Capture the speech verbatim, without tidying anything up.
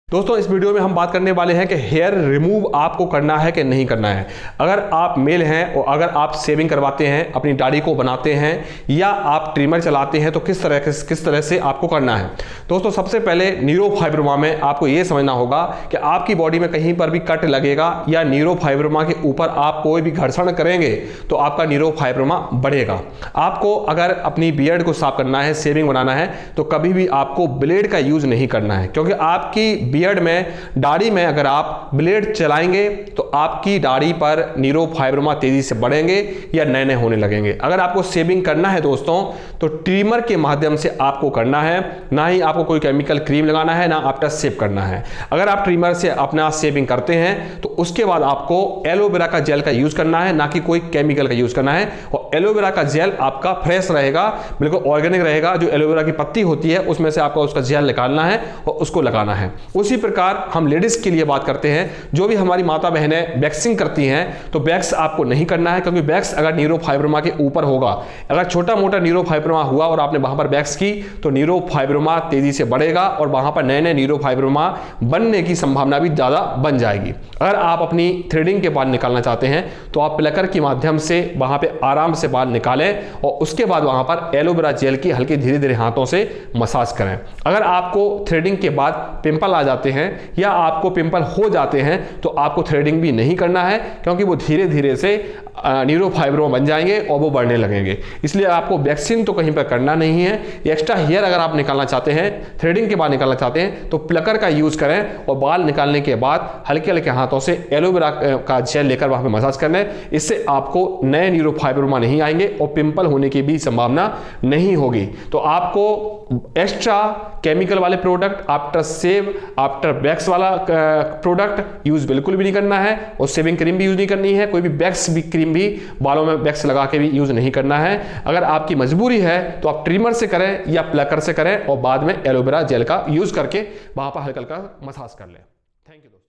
दोस्तों इस वीडियो में हम बात करने वाले हैं कि हेयर रिमूव आपको करना है कि नहीं करना है। अगर आप मेल हैं और अगर आप शेविंग करवाते हैं, अपनी दाढ़ी को बनाते हैं या आप ट्रिमर चलाते हैं तो किस तरह किस, किस तरह से आपको करना है। दोस्तों सबसे पहले न्यूरोफाइब्रोमा में आपको ये समझना होगा कि आपकी बॉडी में कहीं पर भी कट लगेगा या न्यूरोफाइब्रोमा के ऊपर आप कोई भी घर्षण करेंगे तो आपका न्यूरोफाइब्रोमा बढ़ेगा। आपको अगर अपनी बियर्ड को साफ करना है, शेविंग बनाना है तो कभी भी आपको ब्लेड का यूज नहीं करना है, क्योंकि आपकी बियर्ड में, दाढ़ी में अगर आप ब्लेड चलाएंगे तो आपकी दाढ़ी पर न्यूरोफाइब्रोमा तेजी से बढ़ेंगे या नए नए होने लगेंगे। अगर आपको शेविंग करना है दोस्तों तो ट्रिमर के माध्यम से आपको करना है, ना ही आपको कोई केमिकल क्रीम लगाना है, ना आफ्टर शेव करना है। अगर आप ट्रिमर से अपना शेविंग करते हैं तो उसके बाद आपको एलोवेरा का जेल का यूज करना है, ना कि कोई केमिकल का यूज करना है। और एलोवेरा का जेल आपका फ्रेश रहेगा, बिल्कुल ऑर्गेनिक रहेगा। जो एलोवेरा की पत्ती होती है उसमें से आपको उसका जेल निकालना है और उसको लगाना है। उसी प्रकार हम लेडीज के लिए बात करते हैं, जो भी हमारी माता बहनें वैक्सिंग करती हैं तो वैक्स आपको नहीं करना है, क्योंकि वैक्स अगर न्यूरोफाइब्रोमा के ऊपर होगा, अगर छोटा मोटा न्यूरोफाइब्रोमा हुआ और आपने वहां पर वैक्स की तो न्यूरोफाइब्रोमा तेजी से बढ़ेगा और वहां पर नए नए न्यूरोफाइब्रोमा बनने की संभावना भी ज्यादा बन जाएगी। अगर आप अपनी थ्रेडिंग के बाल निकालना चाहते हैं तो आप प्लकर के माध्यम से वहां पे आराम से बाल निकालें और उसके बाद वहां पर एलोवेरा जेल की हल्की धीरे धीरे हाथों से मसाज करें। अगर आपको थ्रेडिंग के बाद पिंपल आ जाते हैं या आपको पिंपल हो जाते हैं तो आपको थ्रेडिंग भी नहीं करना है, क्योंकि वो धीरे धीरे से न्यूरोफाइब्रोमा बन जाएंगे और वो बढ़ने लगेंगे। इसलिए आपको वैक्सिंग तो कहीं पर करना नहीं है। एक्स्ट्रा हेयर अगर आप निकालना चाहते हैं, थ्रेडिंग के बाद निकालना चाहते हैं तो प्लकर का यूज करें और बाल निकालने के बाद हल्के हल्के हाथों से एलोवेरा का जेल लेकर वहां पे मसाज करना है। इससे आपको नए न्यूरोफाइब्रोमा नहीं आएंगे और पिंपल होने की भी संभावना नहीं होगी। तो आपको एक्स्ट्रा केमिकल वाले product, after shave, after wax वाला प्रोडक्ट यूज बिल्कुल भी नहीं करना है और शेविंग क्रीम भी यूज नहीं करनी है। कोई भी वैक्स भी क्रीम भी बालों में वैक्स लगा के भी यूज नहीं करना है। अगर आपकी मजबूरी है तो आप ट्रिमर से करें या प्लकर से करें और बाद में एलोवेरा जेल का यूज करके वहां पर हल्का हल्का मसाज कर लें। Thank you.